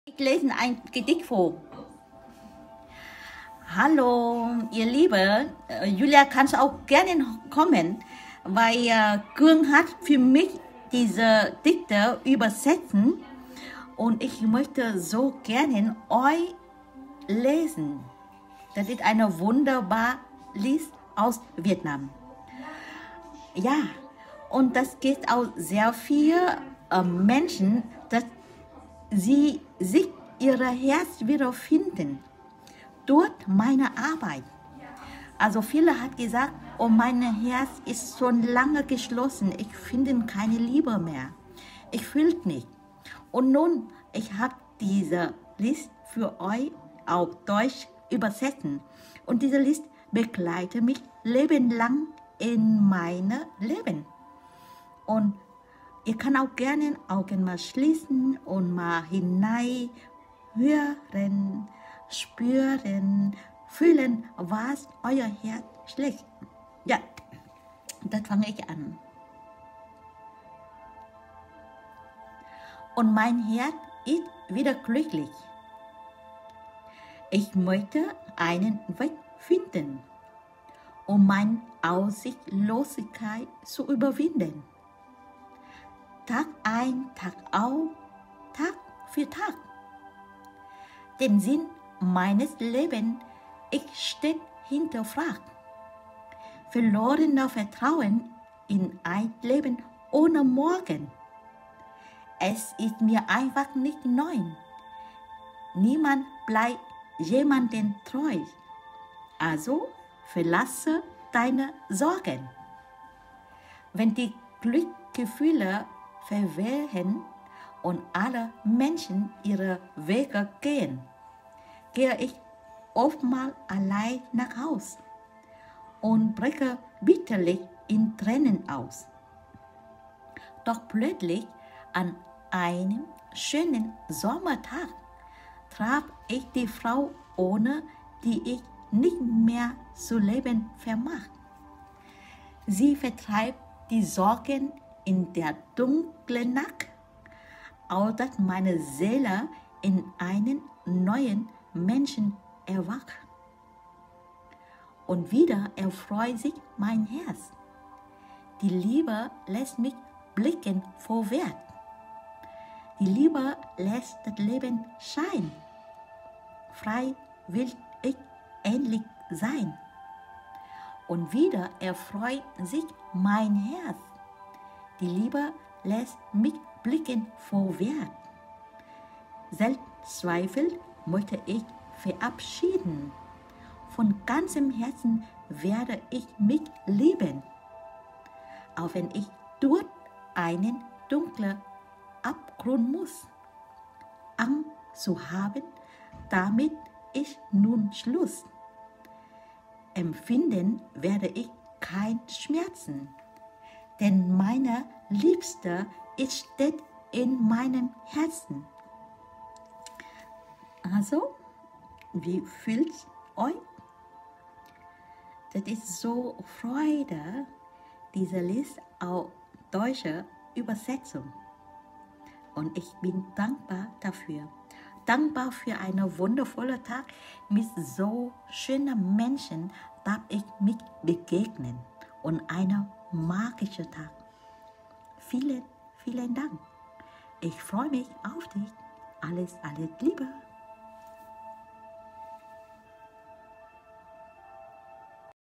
Ich lese ein Gedicht vor. Hallo, ihr Lieben. Julia, kannst auch gerne kommen, weil Kương hat für mich diese Dichter übersetzen und ich möchte so gerne euch lesen. Das ist eine wunderbare Lied aus Vietnam. Ja, und das geht auch sehr viele Menschen, dass sie sich ihr Herz wiederfinden durch meine Arbeit. Also viele hat gesagt, oh, mein Herz ist schon lange geschlossen, ich finde keine Liebe mehr. Ich fühle nicht. Und nun, ich habe diese Liste für euch auf Deutsch übersetzen. Und diese Liste begleitet mich lebenlang in meinem Leben. Und ihr könnt auch gerne Augen mal schließen und mal hinein hören, spüren, fühlen, was euer Herz schlägt. Ja, das fange ich an. Und mein Herz ist wieder glücklich. Ich möchte einen Weg finden, um meine Aussichtlosigkeit zu überwinden. Tag ein, Tag aus, Tag für Tag. Den Sinn meines Lebens, ich stehe hinterfragt. Verlorener Vertrauen in ein Leben ohne Morgen. Es ist mir einfach nicht neu. Niemand bleibt jemandem treu. Also verlasse deine Sorgen. Wenn die Glücksgefühle verwehen und alle Menschen ihre Wege gehen, gehe ich oftmals allein nach Haus und breche bitterlich in Tränen aus. Doch plötzlich an einem schönen Sommertag traf ich die Frau, ohne die ich nicht mehr zu leben vermag. Sie vertreibt die Sorgen in der dunklen Nacht, auch dass meine Seele in einen neuen Menschen erwacht. Und wieder erfreut sich mein Herz. Die Liebe lässt mich blicken vorwärts. Die Liebe lässt das Leben scheinen. Frei will ich endlich sein. Und wieder erfreut sich mein Herz. Die Liebe lässt mich blicken vorwärts. Selbstzweifel möchte ich verabschieden. Von ganzem Herzen werde ich mich lieben. Auch wenn ich durch einen dunklen Abgrund muss. Angst zu haben, damit ist nun Schluss. Empfinden werde ich kein Schmerzen. Denn meine Liebste steht in meinem Herzen. Also, wie fühlt euch? Das ist so Freude, diese Liste auf deutsche Übersetzung. Und ich bin dankbar dafür. Dankbar für einen wundervollen Tag mit so schönen Menschen, darf ich mich begegnen. Und einen magischen Tag. Vielen, vielen Dank. Ich freue mich auf dich. Alles Liebe.